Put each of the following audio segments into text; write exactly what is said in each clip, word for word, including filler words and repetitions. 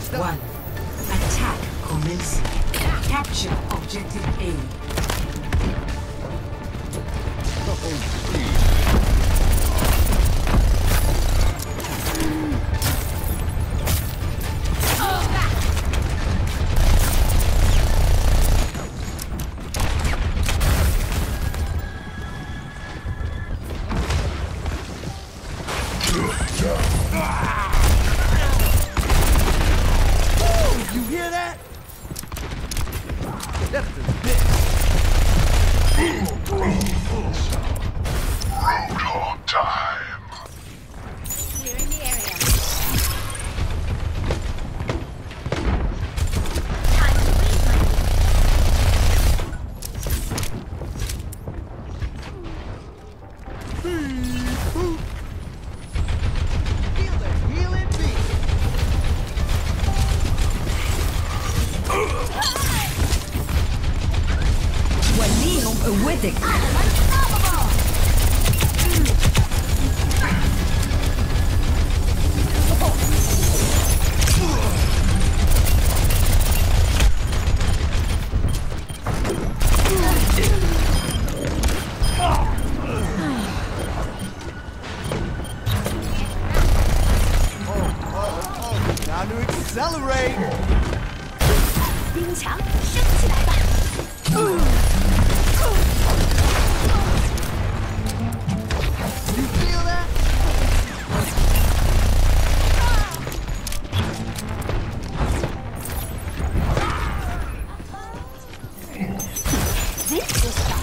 One. Attack commencing. Capture objective A. You hear that? That's the bitch. Roadhog time. Clearing the area. Time to leave my Feel the healing beat. وليهم قوتك. Time to accelerate. 冰墙升起来吧。 You feel that? This will stop.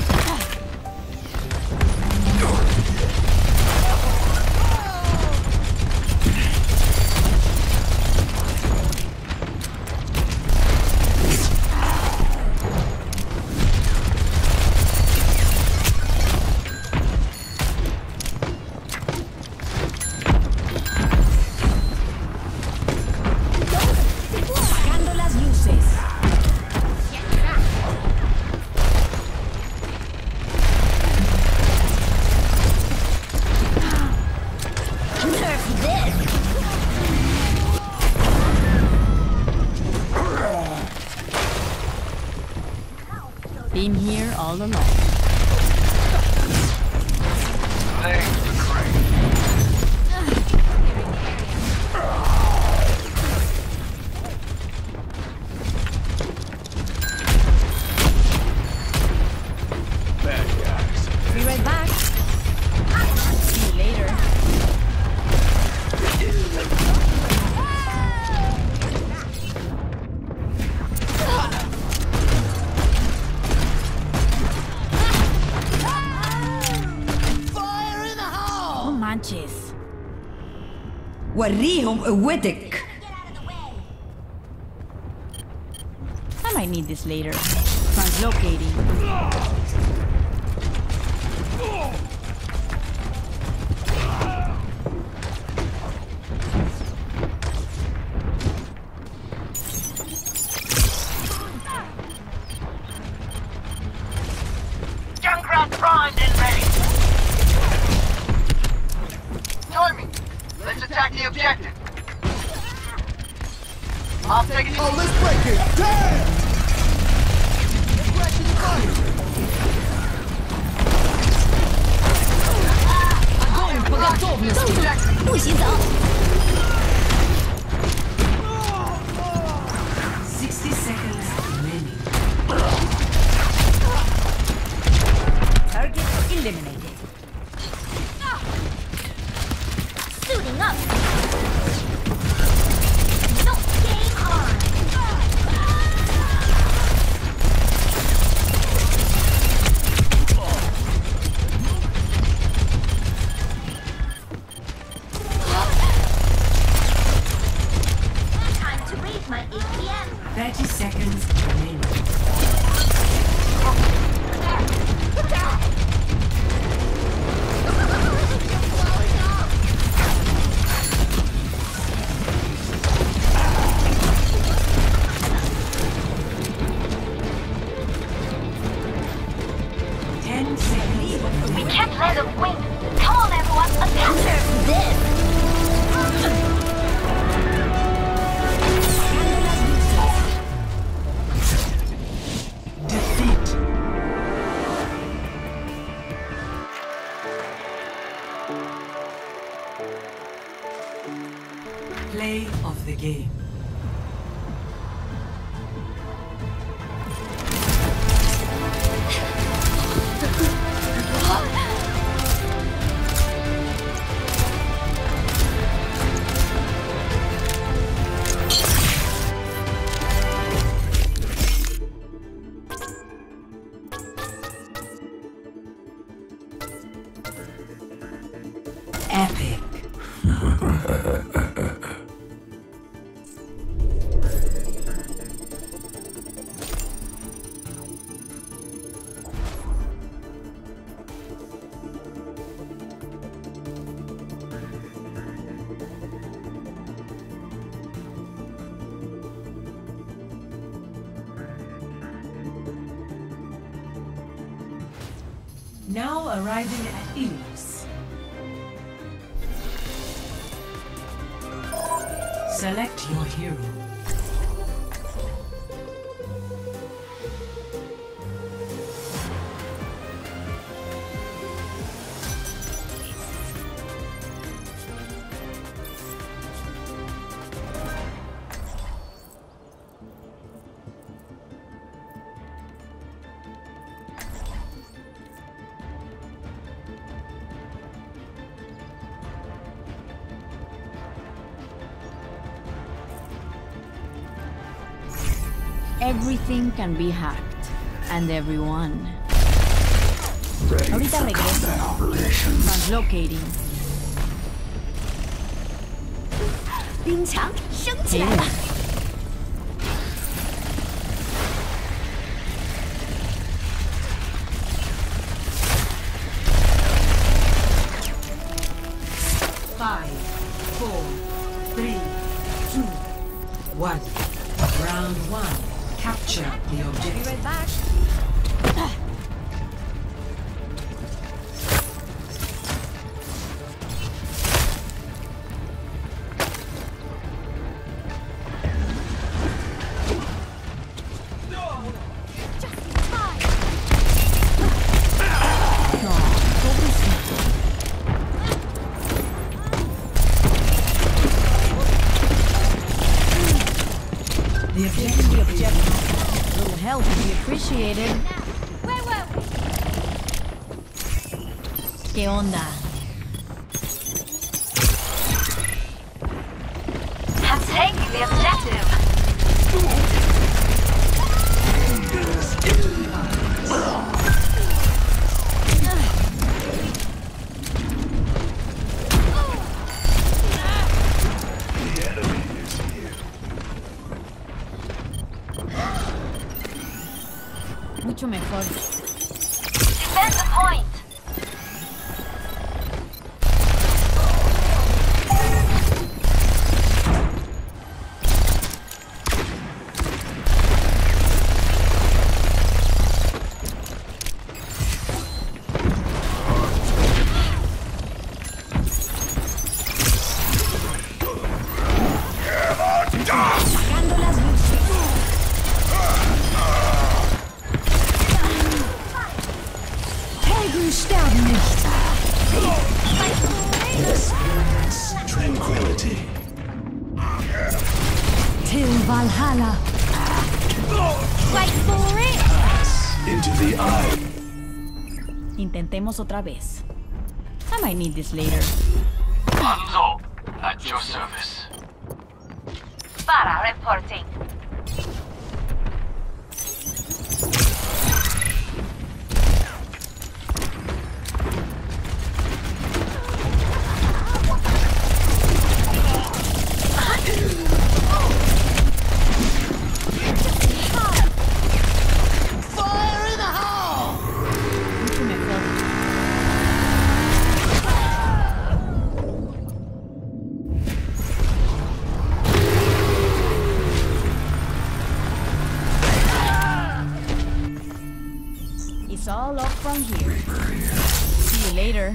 Apagando las luces. Nerf this. Been here all along. Thanks to Crane. Bad guys. Be right back. See you later. Fire in the hole! No manches. وريهم قوتك. I might need this later. Translocating. Junkrat primed and ready. Join me. Let's attack the objective. I'll take it. Oh, let's break it! Damn! Let's break the fire! Огонь по готовности. 不许走。 Sixty seconds remaining. Target eliminated. Suiting up. No game on. Time to raise my A P M. Thirty seconds remaining. Ten seconds. We can't let them win. Come on, everyone. Attack this. Play of the game. Epic. Now arriving at Ilios. Select your hero. Everything can be hacked, and everyone. Ahorita regreso. Translocating. 冰墙升起来了。 Five, four, three, two, one. Round one. Capture the objective. Be right back. The objective, the objective. A little help would be appreciated. Where were we? ¿Qué onda? I'm taking the objective. The enemy is here. Mucho mejor. Defend the point. Sacando las luces. Helden sterben nicht. Experience tranquility. Till Valhalla. Fight for it. Into the eye. Intentemos otra vez. I might need this later. Hanzo, at your service. Para reporting. Mucho mejor. It's all up from here. See you later.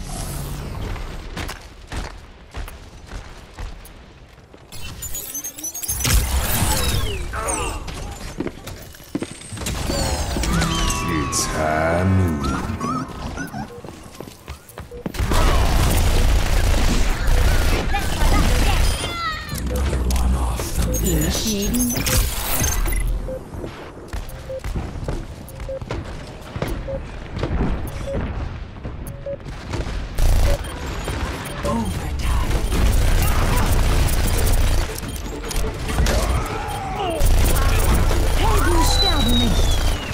It's Hanu. Let's Initiating. Helden sterben nicht.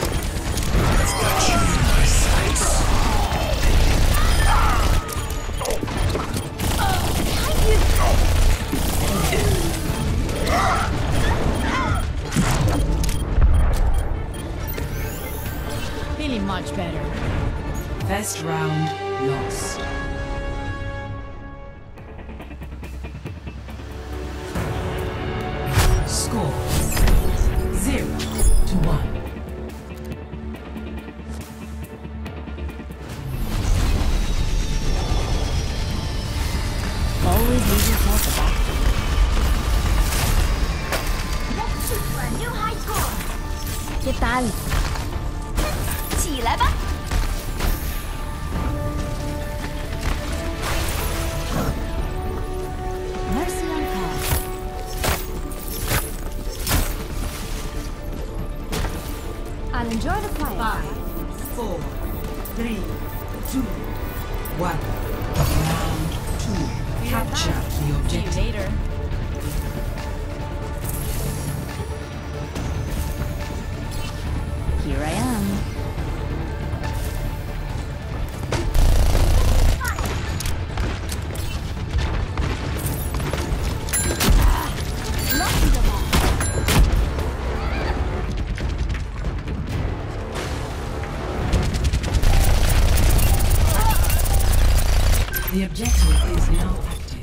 Feeling much better. First round lost. Score zero to one. Always leave yourself a back. Let's shoot for a new high score. ¿Qué tal? 起来吧！ Mercy on call. I'll enjoy the quiet. Five, four, three, two, one. Round two. Capture the See you objective. later. Here I am. Lucky them all. The objective is now active.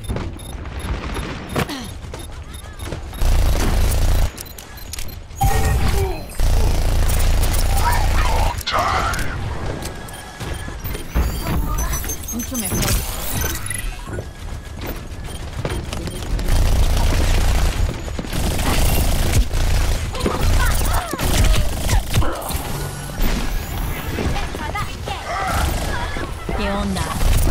Mucho mejor. Let's try that again. ¿Qué onda?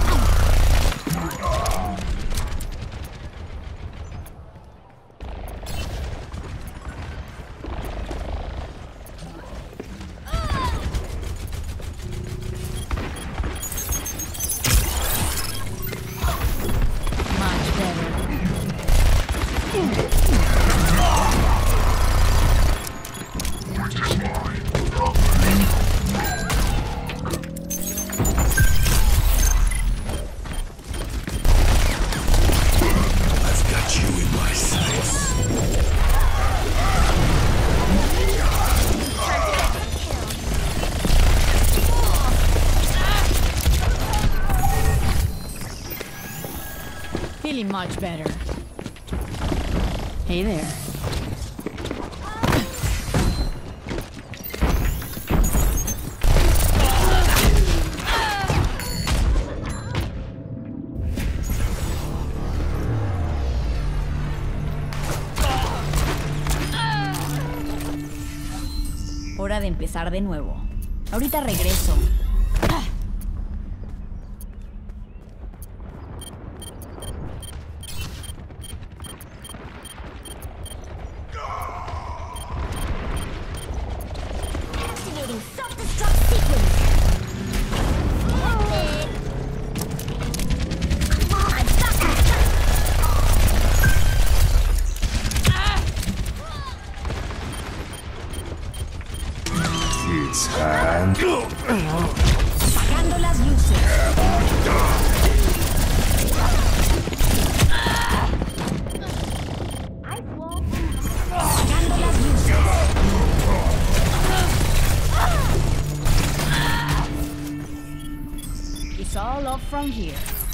Much better. I've got you in my sights. Feeling much better. Hey there. Hora de empezar de nuevo. Ahorita regreso. Activating self-destruct sequence. Come on, stop that. It's hand. Apagando las luces. Ice wall. Apagando las luces. It's all up from here.